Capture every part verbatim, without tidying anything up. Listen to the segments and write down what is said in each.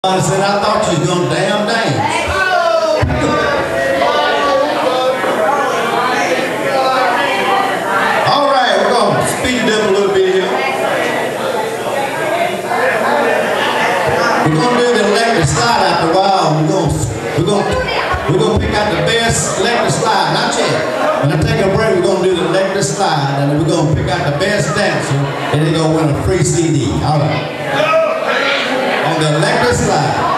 I said, I thought you was going to damn dance. All right, we're going to speed it up a little bit here. We're going to do the electric slide after a while. We're going to, we're going to, we're going to pick out the best electric slide. Not yet. When I take a break, we're going to do the electric slide, and then we're going to pick out the best dancer, and they're going to win a free C D. All right. On the electric slide.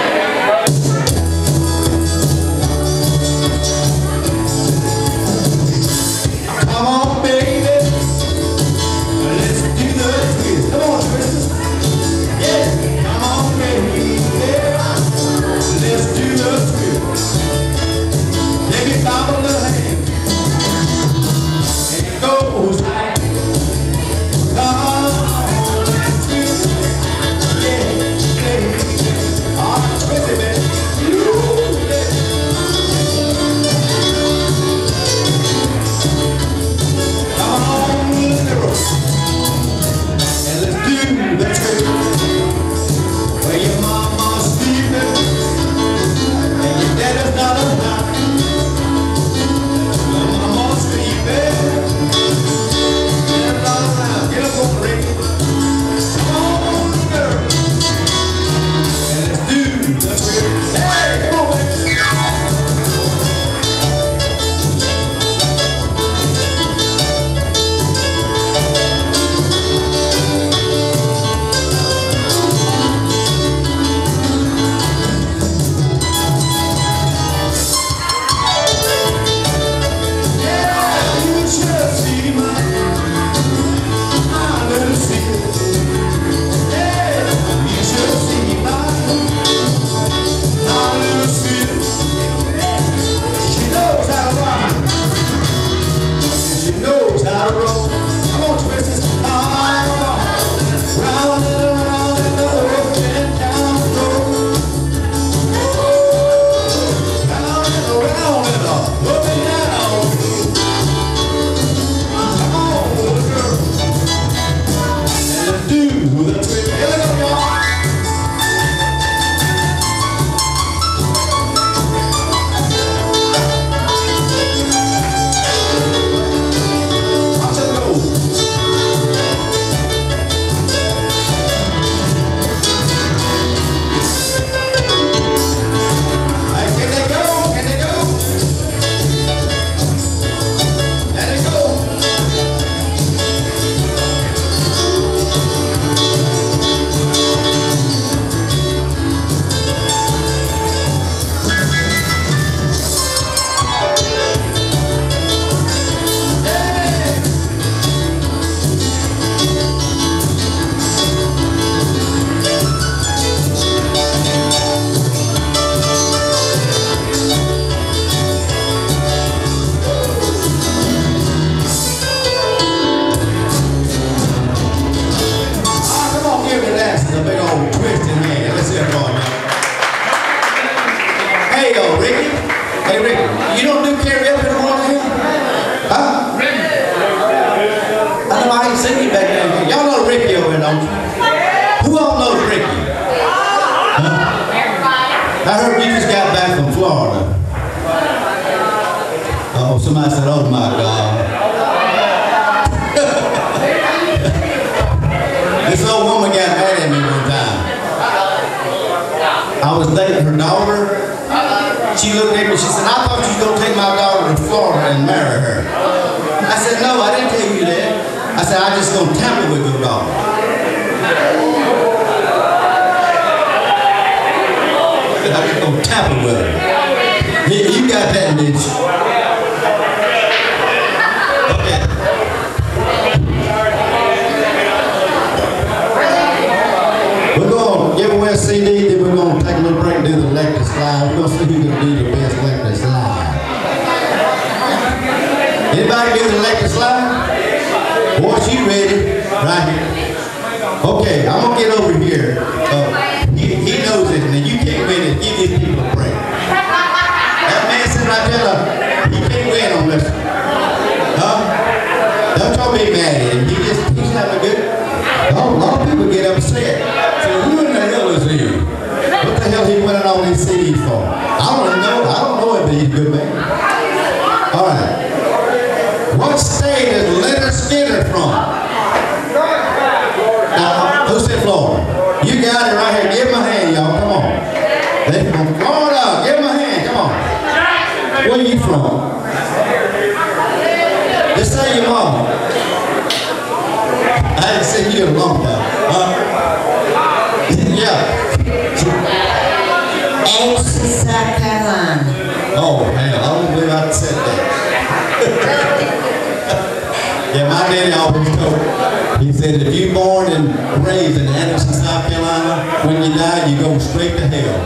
I heard you just got back from Florida. Oh, somebody said, oh my God. This old woman got mad at me one time. I was dating her daughter. She looked at me, she said, I thought you was going to take my daughter to Florida and marry her. I said, no, I didn't tell you that. I said, I'm just going to tamper with your daughter. I'm just going to tamper with her. Yeah, you got that, didn't you? Okay. We're going to give away a C D, then we're going to take a little break and do the electric slide. We're going to see who can do the best electric slide. Anybody do the electric slide? Boy, she ready. Right here. Okay, I'm going to get over here. Uh, he, he knows it, and you can't win it. Give these people a break. That man sitting right there, he can't win on this. Huh? Don't y'all be mad at him. He just, he's having a good. Oh, a lot of people get upset. So who in the hell is he? the hell he winning all these C Ds for? I don't even know. I don't know him, but he's a good man. All right. What state is Leonard Skinner from? Now, who said Florida? You got it right here. Give him a hand, y'all. Come on. They from Florida. Give him a hand. Come on. Where are you from? Just say your mama. I haven't seen you in a long time. Uh, yeah. Anderson, South Carolina. Oh, hell, I don't believe I said that. Yeah, my daddy always told me. He said, if you're born and raised in Anderson, South Carolina, when you die, you go straight to hell.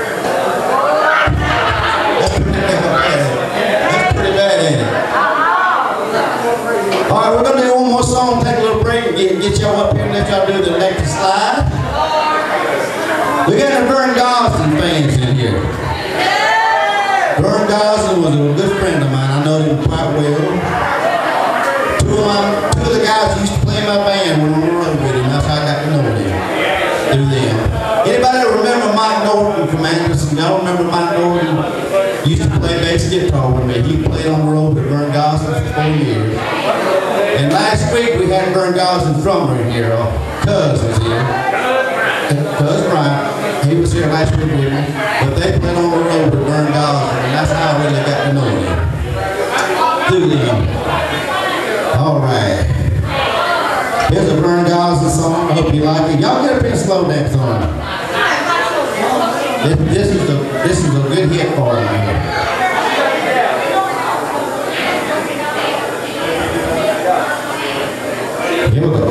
That's pretty bad. That's pretty bad, ain't it? All right, we're going to do one more song, take a little break, and get, get y'all up here and let y'all do the electric slide. We got the Vern Gosling fans in here. Vern Gosling was a good friend of mine. I know him quite well. Two of, my, two of the guys who used to play in my band were on the road with him. That's how I got to know him. Through them. Anybody remember Mike Norton from Anderson? Y'all remember Mike Norton? He used to play bass guitar with me. He played on the road with Vern Gosling for four years. And last week we had Vern Gosling's drummer in here. Cuz was here. Cuz Brian. He was here last week with me. But they played on the road with Vern Gosling, and that's how I really got to know him. Through them. All right. Here's a Vern Gosling song. I hope you like it. Y'all get up here and slow dance on it. This, this is a this is a good hit for him. Here we go.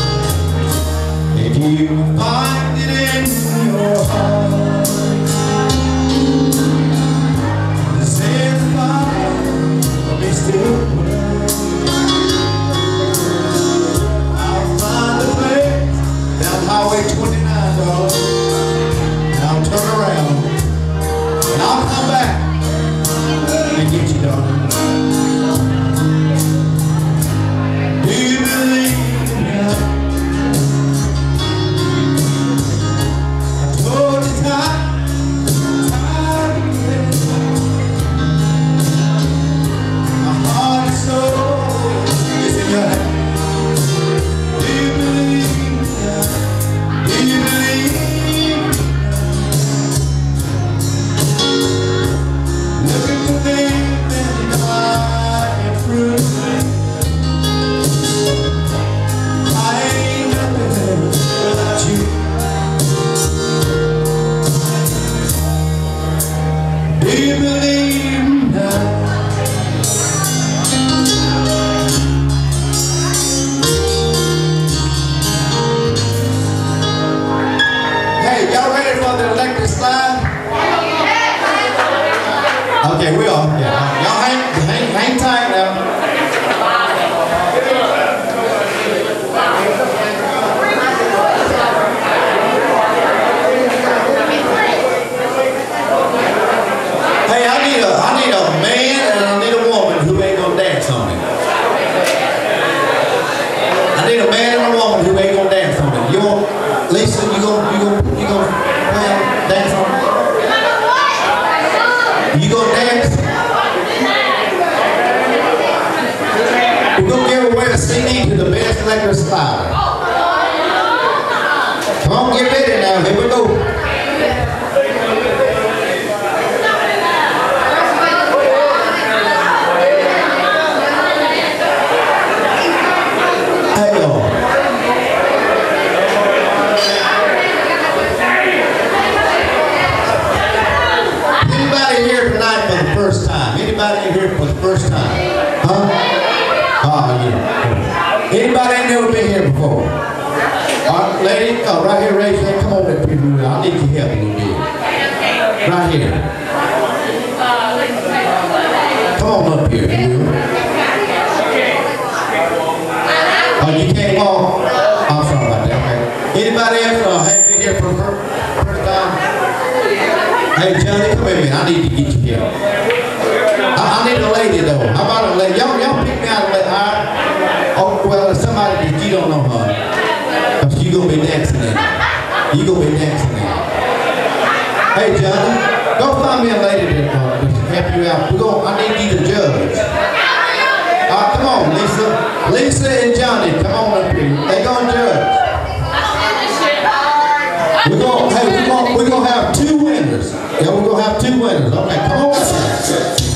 You find it in your heart. electric slide? Okay, we are. Yeah. Y'all hang, hang, hang tight now. Hey, I need a, I need a man and I need a woman who ain't gonna dance on me. I need a man and a woman who ain't gonna dance on me. You want, Lisa, you gonna, you gonna, you gonna well, dance on me? You gonna dance? We're gonna give away a C D to the best electric slide. Come on, get ready now. Here we go. First time. Anybody in here for the first time? Huh? Oh, yeah. Anybody ain't never been here before? Uh, lady, oh, right here, raise your hand. Come on up here. I need your help a little bit. Right here. Come on up here. You. Oh, you can't walk? I'm sorry about that. Okay. Anybody else uh, have been here for the first, first time? Hey, Johnny, come here, man. I need to get you here. I, I need a lady, though. How about a lady? Y'all, y'all pick me out a lady. I, oh, well, it's somebody that you don't know her. Because you going to be dancing in. You going to be dancing in. Hey, Johnny, go find me a lady that uh, can help you out. We're gonna, I need you to judge. Uh, come on, Lisa. Lisa and Johnny, come on up here. They're going to judge. We're going, hey, we're going, we're going to have two winners. Yeah, we're going to have two winners. Okay, come on.